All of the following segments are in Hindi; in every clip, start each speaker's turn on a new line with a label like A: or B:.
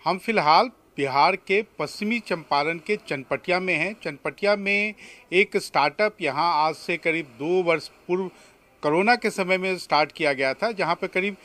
A: हम फिलहाल बिहार के पश्चिमी चंपारण के चनपटिया में हैं। चनपटिया में एक स्टार्टअप यहाँ आज से करीब 2 वर्ष पूर्व कोरोना के समय में स्टार्ट किया गया था, जहाँ पे करीब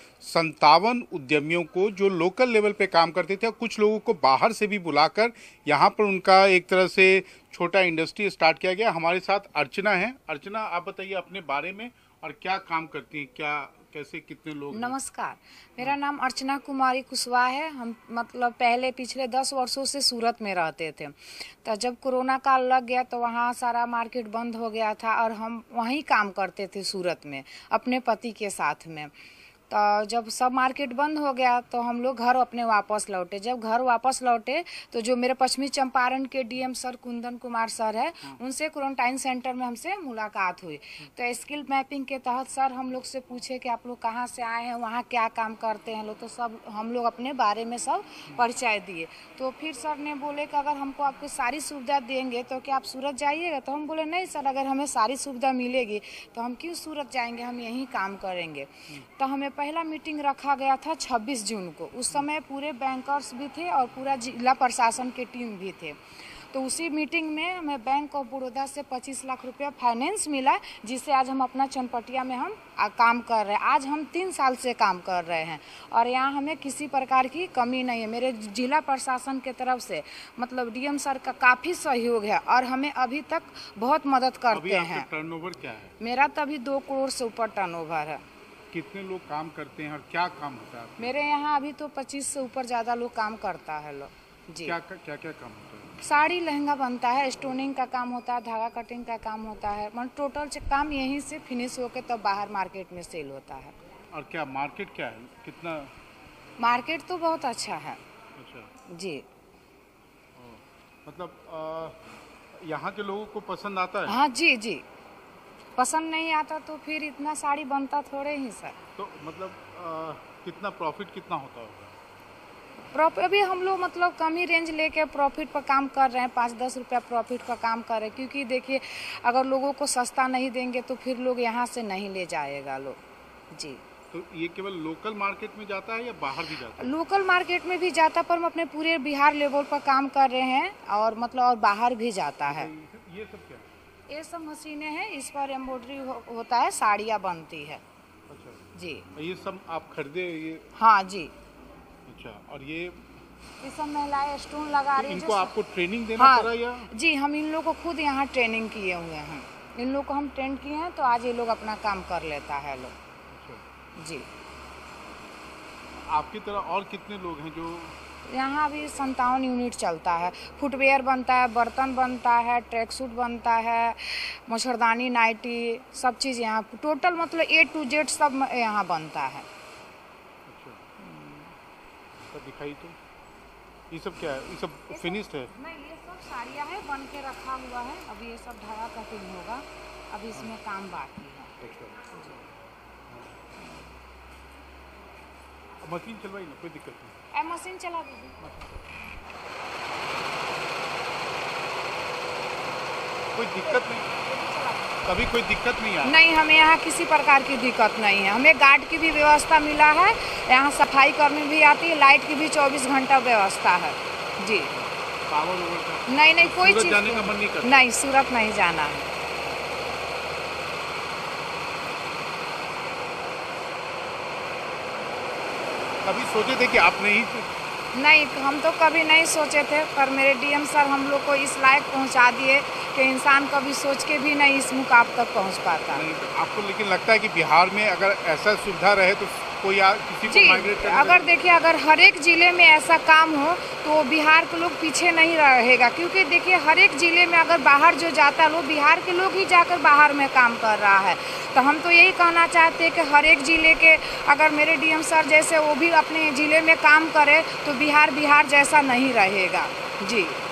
A: 57 उद्यमियों को जो लोकल लेवल पे काम करते थे और कुछ लोगों को बाहर से भी बुलाकर यहाँ पर उनका एक तरह से छोटा इंडस्ट्री स्टार्ट किया गया। हमारे साथ अर्चना है। अर्चना, आप बताइए अपने बारे में और क्या काम करती हैं, क्या कैसे कितने लोग?
B: नमस्कार, मेरा नाम अर्चना कुमारी कुशवाहा है। हम पहले पिछले 10 वर्षों से सूरत में रहते थे। तो जब कोरोना काल लग गया तो वहाँ सारा मार्केट बंद हो गया था और हम वहीं काम करते थे सूरत में अपने पति के साथ में। तो जब सब मार्केट बंद हो गया तो हम लोग घर अपने वापस लौटे। जब घर वापस लौटे तो जो मेरे पश्चिमी चंपारण के DM sir Kundan Kumar sir है, उनसे क्वारंटाइन सेंटर में हमसे मुलाकात हुई। तो स्किल मैपिंग के तहत सर हम लोग से पूछे कि आप लोग कहाँ से आए हैं, वहाँ क्या काम करते हैं लोग। तो सब हम लोग अपने बारे में सब परिचय दिए। तो फिर सर ने बोले कि अगर हमको आपको सारी सुविधा देंगे तो क्या आप सूरत जाइएगा? तो हम बोले नहीं सर, अगर हमें सारी सुविधा मिलेगी तो हम क्यों सूरत जाएंगे, हम यहीं काम करेंगे। तो हमें पहला मीटिंग रखा गया था 26 जून को। उस समय पूरे बैंकर्स भी थे और पूरा जिला प्रशासन के टीम भी थे। तो उसी मीटिंग में हमें बैंक ऑफ बड़ौदा से 25 लाख रुपया फाइनेंस मिला, जिससे आज हम अपना चनपटिया में हम काम कर रहे हैं। आज हम 3 साल से काम कर रहे हैं और यहाँ हमें किसी प्रकार की कमी नहीं है। मेरे जिला प्रशासन के तरफ से डीएम सर का काफ़ी सहयोग है और हमें अभी तक बहुत मदद करते हैं।
A: टर्नओवर क्या है?
B: मेरा तो अभी 2 करोड़ से ऊपर टर्नओवर है।
A: कितने लोग काम करते हैं और क्या काम होता है?
B: मेरे यहाँ अभी तो 25 से ऊपर ज़्यादा लोग काम करता है लोग जी।
A: क्या क्या काम होता है?
B: साड़ी लहंगा बनता है, स्टोनिंग का काम होता है, धागा कटिंग का काम होता है। टोटल काम यहीं से फिनिश होके तब बाहर मार्केट में सेल होता है।
A: और क्या मार्केट क्या है, कितना?
B: मार्केट तो बहुत अच्छा है।
A: अच्छा
B: जी।
A: यहाँ के लोगों को पसंद आता है?
B: हाँ जी जी, पसंद नहीं आता तो फिर इतना साड़ी बनता थोड़े ही सर।
A: तो कितना प्रॉफिट कितना होता होगा?
B: अभी हम लोग कम ही रेंज लेके प्रॉफिट पर काम कर रहे हैं। 5-10 रुपया प्रॉफिट पर काम कर रहे हैं, क्योंकि देखिए अगर लोगों को सस्ता नहीं देंगे तो फिर लोग यहाँ से नहीं ले जाएगा लोग जी।
A: तो ये केवल लोकल मार्केट में जाता है या बाहर भी जाता है?
B: लोकल मार्केट में भी जाता, पर हम अपने पूरे बिहार लेवल पर काम कर रहे हैं और और बाहर भी जाता है।
A: ये सब क्या है?
B: ये सब मशीनें हैं, इस पर एम्ब्रॉयडरी होता है, साड़ियाँ बनती है।
A: अच्छा
B: जी।
A: ये सब आप खरीदे ये?
B: हाँ जी।
A: अच्छा, और ये
B: सब महिलाएं स्टोन लगा रही हैं।
A: इनको आपको ट्रेनिंग देना पड़ा या?
B: जी, हम इन लोगों को खुद यहाँ ट्रेनिंग किए हुए हैं। इन लोग को हम ट्रेन किए हैं तो आज ये लोग अपना काम कर लेता है लोग। अच्छा जी।
A: आपकी तरह और कितने लोग हैं जो
B: यहाँ? अभी 57 यूनिट चलता है। फुटवेयर बनता है, बर्तन बनता है, ट्रैक सूट बनता है, मच्छरदानी, नाइटी, सब चीज़ यहाँ टोटल A to Z सब यहाँ बनता है।
A: अच्छा, तो दिखाई तो ये सब क्या है? ये सब फिनिश्ड है?
B: नहीं, ये सब साड़ियाँ है, बन के रखा हुआ है। अभी ये सब धागा कटिंग होगा, अभी इसमें काम बाकी है।
A: अच्छा, मशीन चलवाई ना, कोई दिक्कत नहीं।
B: मशीन चला दीजिए।
A: कोई दिक्कत नहीं, कभी कोई दिक्कत नहीं है?
B: नहीं, हमें यहाँ किसी प्रकार की दिक्कत नहीं है। हमें गार्ड की भी व्यवस्था मिला है, यहाँ सफाई कर्मी भी आती है, लाइट की भी 24 घंटा व्यवस्था है जी।
A: पावर
B: नहीं, कोई चीज़
A: जाने का मन नहीं करता?
B: नहीं, सूरत नहीं जाना है।
A: कभी सोचे थे कि आप नहीं?
B: नहीं, हम तो कभी नहीं सोचे थे, पर मेरे डीएम सर हम लोग को इस लायक पहुंचा दिए कि इंसान कभी सोच के भी नहीं इस मुकाम तक पहुंच पाता।
A: नहीं, तो आपको लेकिन लगता है कि बिहार में अगर ऐसा सुविधा रहे तो कोई किसी को माइग्रेट करने?
B: अगर देखिए, अगर हर एक ज़िले में ऐसा काम हो तो बिहार के लोग पीछे नहीं रहेगा, क्योंकि देखिए हर एक ज़िले में अगर बाहर जो जाता है लोग, बिहार के लोग ही जाकर बाहर में काम कर रहा है। तो हम तो यही कहना चाहते हैं कि हर एक ज़िले के अगर मेरे डीएम सर जैसे वो भी अपने ज़िले में काम करे तो बिहार जैसा नहीं रहेगा जी।